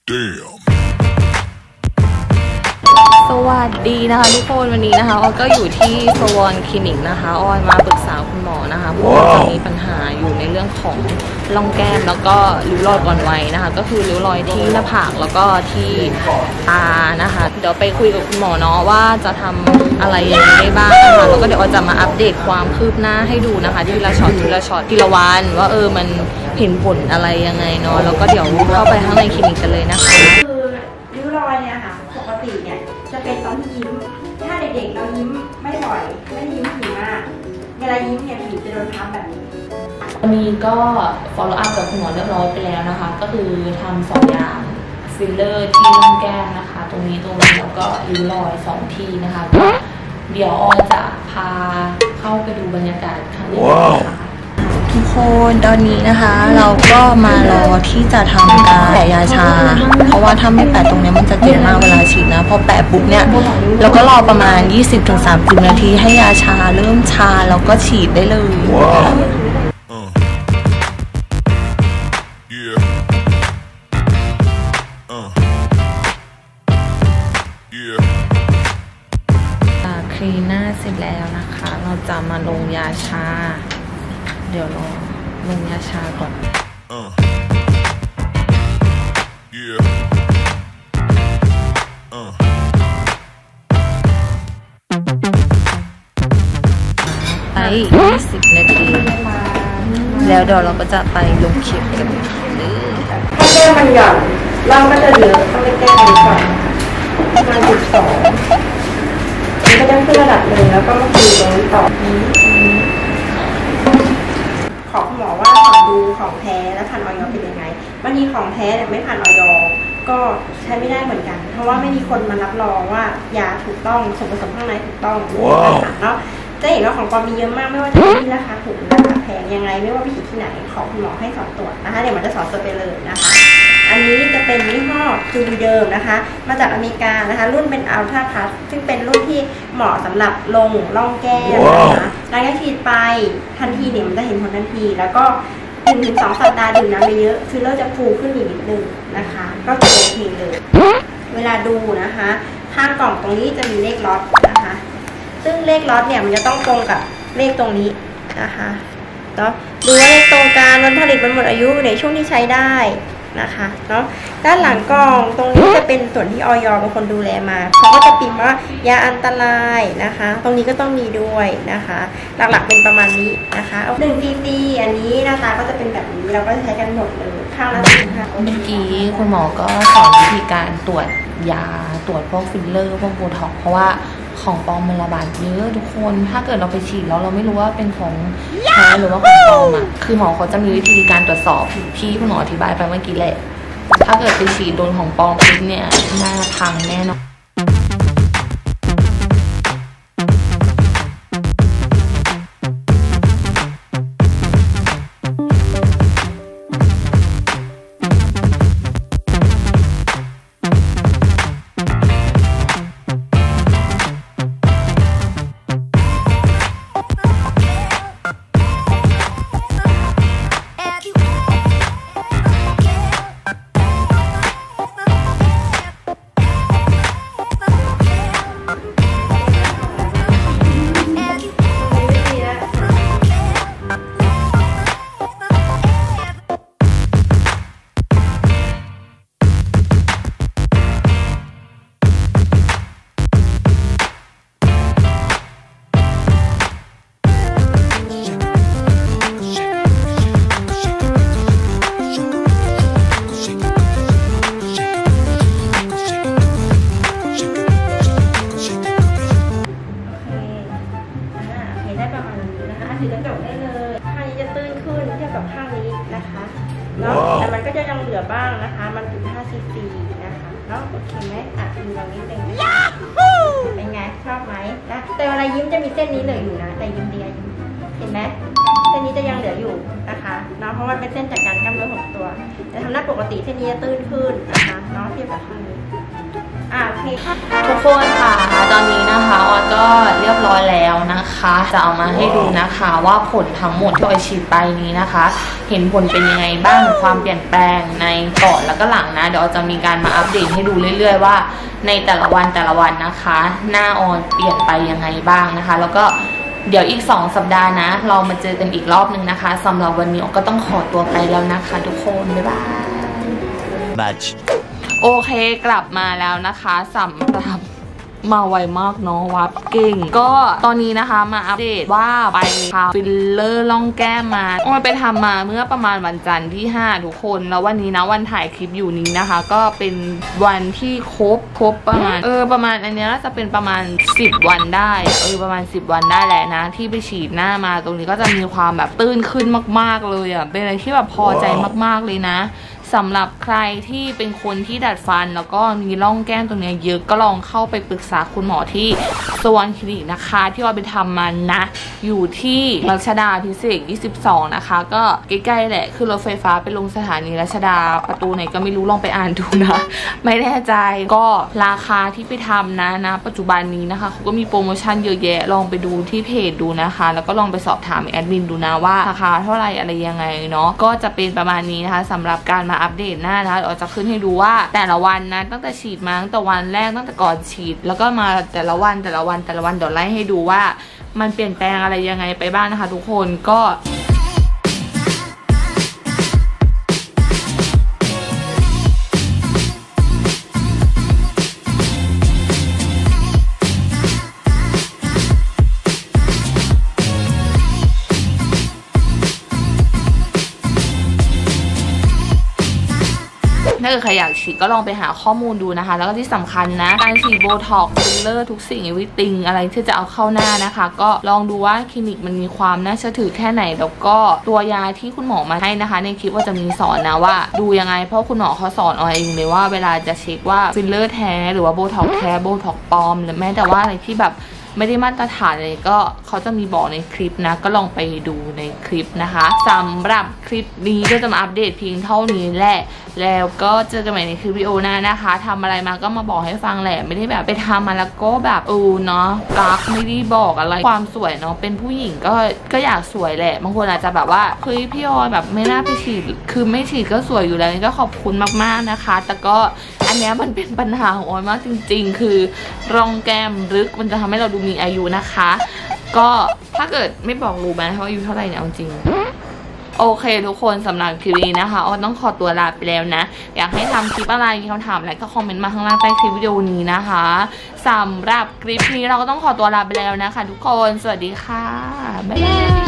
Damn. สวัสดีนะคะทุกคนวันนี้นะคะออยก็อยู่ที่สวอนคลินิกนะคะออยมาปรึกษาคุณหมอนะคะเพราะว่าจะมีปัญหาอยู่ในเรื่องของร่องแก้มแล้วก็ริ้วรอยก่อนวัยนะคะก็คือริ้วรอยที่หน้าผากแล้วก็ที่ตานะคะเดี๋ยวไปคุยกับคุณหมอเนาะว่าจะทำอะไรยังไงได้บ้างนะคะแล้วก็เดี๋ยวออยจะมาอัปเดตความคืบหน้าให้ดูนะคะทีละช็อตทีละวันว่ามันเห็นผลอะไรยังไงเนาะแล้วก็เดี๋ยวเข้าไปข้างในคลินิกกันเลยนะคะคือริ้วรอยเนี่ยค่ะปกติเนี่ยจะเป็นตอนที่ยิ้มถ้าเด็กๆเรายิ้มไม่บ่อยไม่ยิ้มถี่มากเวลายิ้มเนี่ยผิวจะโดนทับแบบนี้วันนี้ก็ follow up กับคุณหมอเรียบร้อยไปแล้วนะคะก็คือทำ2 อย่างฟิลเลอร์ที่ร่องแก้มนะคะตรงนี้แล้วก็ริ้วรอย2 ที่นะคะเดี๋ยวออยจะพาเข้าไปดูบรรยากาศข้างในนะคะทุกคนตอนนี้นะคะเราก็มารอที่จะทำการแปะยาชาเพราะว่าถ้าไม่แปะตรงนี้มันจะเจ็บมากเวลาฉีดนะพอแปะปุ๊บเนี่ยเราก็รอประมาณ 20-30 นาทีให้ยาชาเริ่มชาแล้วก็ฉีดได้เลยคลีนหน้าเสร็จแล้วนะคะเราจะมาลงยาชาเดี๋ยวลงยาชาก่อนไป20 นาทีแล้วเดี๋ยวเราก็จะไปลงเข็มกันถ้าแก้มมันหย่อนร่องก็จะเยอะต้องไปแก้มันก่อนประมาณ12มันก็จะขึ้นระดับ1แล้วก็มาคุยตรงนี้ต่อขอหมอว่าขอดูของแท้และผ่านออยเป็นยังไงบางทีของแท้เนี่ยไม่ผ่านออยก็ใช้ไม่ได้เหมือนกันเพราะว่าไม่มีคนมารับรองว่ายาถูกต้องส่วนผสมข้างในถูกต้องเนาะจะเห็นว่าของปลอมมีเยอะมากไม่ว่าจะเป็นที่ราคาถูกราคาแพงยังไงไม่ว่าไปฉีดที่ไหนขอคุณหมอให้สอนตรวจนะคะเดี๋ยวมันจะสอนตรวจไปเลยนะคะอันนี้จะเป็นยี่ห้อจูเดิมนะคะมาจากอเมริกานะคะรุ่นเป็นอัลทราพัสซึ่งเป็นรุ่นที่เหมาะสำหรับลงร่องแก้มนะคะหลังจากฉีดไปทันทีเนี่ยมันจะเห็นผลทันทีแล้วก็1-2 สัปดาห์ดื่มน้ำเยอะฟิลเลอร์จะฟูขึ้นอีกนิดนึงนะคะก็จะโอเคเลยเวลาดูนะคะข้างกล่องตรงนี้จะมีเลขล็อตนะคะซึ่งเลขล็อตเนี่ยมันจะต้องตรงกับเลขตรงนี้นะคะเนาะดูว่าเลขตรงกันวันผลิตวันหมดอายุในช่วงที่ใช้ได้นะคะเนาะด้านหลังกล่องตรงนี้จะเป็นส่วนที่ออยเป็นคนดูแลมาเขาก็จะพิมพ์ว่ายาอันตรายนะคะตรงนี้ก็ต้องมีด้วยนะคะหลักๆเป็นประมาณนี้นะคะ1 cc อันนี้หน้าตาก็จะเป็นแบบนี้เราก็จะใช้กันหมดเลยข้างละ15 เมื่อกี้คุณหมอก็สอนวิธีการตรวจยาตรวจพวกฟิลเลอร์พวกโบท็อกซ์เพราะว่าของปลอมมันระบาดเยอะทุกคนถ้าเกิดเราไปฉีดแล้วเราไม่รู้ว่าเป็นของแท้หรือว่าของปลอมอ่ะคือหมอเขาจะมีวิธีการตรวจสอบที่คุณหมออธิบายไปเมื่อกี้แหละถ้าเกิดไปฉีดโดนของปลอมปุ๊บเนี่ยหน้าพังแน่นอนถือกระจกได้เลยข้างนี้จะตื้นขึ้นเทียบกับข้างนี้นะคะเนาะแต่มันก็จะยังเหลือบ้างนะคะมันถึง5 cc นะคะเนาะโอเคไหมดูตรงนี้เป็นไงชอบไหมนะแต่เวลายิ้มจะมีเส้นนี้เหลืออยู่นะแต่ยิ้มเดียวเห็นไหมเส้นนี้จะยังเหลืออยู่นะคะเนาะเพราะมันเป็นเส้นจากการกล้ามเนื้อของตัวแต่ทำหน้าปกติเส้นนี้จะตื้นขึ้นนะคะเนาะเทียบกับข้างนี้โอเคทุกคนค่ะตอนนี้นะคะออยก็เรียบร้อยแล้วนะคะจะเอามาให้ดูนะคะว่าผลทั้งหมดที่ออยฉีดไปนี้นะคะ เห็นผลเป็นยังไงบ้างความเปลี่ยนแปลงในก่อนแล้วก็หลังนะเดี๋ยวจะมีการมาอัปเดตให้ดูเรื่อยๆว่าในแต่ละวันนะคะหน้าออยเปลี่ยนไปยังไงบ้างนะคะแล้วก็เดี๋ยวอีก2 สัปดาห์นะเรามาเจอกันอีกรอบนึงนะคะสำหรับวันนี้ออยก็ต้องขอตัวไปแล้วนะคะทุกคนบ๊ายบายโอเคกลับมาแล้วนะคะสำหรับมาไวมากเนาะวับเก่งก็ตอนนี้นะคะมาอัปเดตว่าไปทำฟิลเลอร์ล่องแก้มมาไปทำมาเมื่อประมาณวันจันทร์ที่5ทุกคนแล้ววันนี้นะวันถ่ายคลิปอยู่นี้นะคะก็เป็นวันที่ครบประมาณอันนี้น่าจะเป็นประมาณ10 วันได้ประมาณ10 วันได้แหละนะที่ไปฉีดหน้ามาตรงนี้ก็จะมีความแบบตื้นขึ้นมากๆเลยอ่ะเป็นอะไรที่แบบพอใจมากๆเลยนะสำหรับใครที่เป็นคนที่ดัดฟันแล้วก็มีร่องแก้มตรงนี้เยอะก็ลองเข้าไปปรึกษาคุณหมอที่สวรรณคลินิกนะคะที่ว่าไปทำมันนะอยู่ที่รัชดาพิเศษ22นะคะก็ใกล้ๆแหละคือรถไฟฟ้าไปลงสถานีรัชดาประตูไหนก็ไม่รู้ลองไปอ่านดูนะไม่แน่ใจก็ราคาที่ไปทำนะปัจจุบันนี้นะคะเขาก็มีโปรโมชั่นเยอะแยะลองไปดูที่เพจดูนะคะแล้วก็ลองไปสอบถามแอดมินดูนะว่าราคาเท่าไหร่อะไรยังไงเนาะก็จะเป็นประมาณนี้นะคะสำหรับการมาอัปเดตหน้านะคะเราจะขึ้นให้ดูว่าแต่ละวันนะตั้งแต่ฉีดมาตั้งแต่วันแรกตั้งแต่ก่อนฉีดแล้วก็มาแต่ละวันเดี๋ยวไล่ให้ดูว่ามันเปลี่ยนแปลงอะไรยังไงไปบ้างนะคะทุกคนก็ถ้าเกิดใครอยากฉีดก็ลองไปหาข้อมูลดูนะคะแล้วก็ที่สำคัญนะการฉีดโบท็อกซ์ฟิลเลอร์ทุกสิ่งวิติงอะไรที่จะเอาเข้าหน้านะคะก็ลองดูว่าคลินิกมันมีความน่าเชื่อถือแค่ไหนแล้วก็ตัวยาที่คุณหมอมาให้นะคะในคลิปว่าจะมีสอนนะว่าดูยังไงเพราะคุณหมอเขาสอนเอาเองเลยว่าเวลาจะเช็คว่าฟิลเลอร์แท้หรือว่าโบท็อกซ์แท้โบท็อกซ์ปลอมหรือแม้แต่ว่าอะไรที่แบบไม่ได้มาตรฐานเลยก็เขาจะมีบอกในคลิปนะก็ลองไปดูในคลิปนะคะสำหรับคลิปนี้ก็จะมาอัปเดตเพียงเท่านี้แหละแล้วก็เจอกันใหม่ในคลิปวิดีโอหน้านะคะทำอะไรมาก็มาบอกให้ฟังแหละไม่ได้แบบไปทำมาแล้วก็แบบเนาะกักไม่ได้บอกอะไรความสวยเนาะเป็นผู้หญิงก็อยากสวยแหละบางคนอาจจะแบบว่าเฮ้ยพี่ออยแบบไม่น่าไปฉีดคือไม่ฉีดก็สวยอยู่แล้วนี่ก็ขอบคุณมากๆนะคะแต่ก็อันนี้มันเป็นปัญหาของออยมากจริงๆคือร่องแก้มลึกมันจะทำให้เราดูมีอายุนะคะก็ถ้าเกิดไม่บอกรู้ไหมว่าอายุเท่าไหร่เนี่ยจริงโอเคทุกคนสำหรับคลิปนี้นะคะออยต้องขอตัวลาไปแล้วนะอยากให้ทำคลิปอะไรมีคำถามอะไรก็คอมเมนต์มาข้างล่างใต้คลิปวิดีโอนี้นะคะสำหรับคลิปนี้เราก็ต้องขอตัวลาไปแล้วนะคะทุกคนสวัสดีค่ะบ๊ายบาย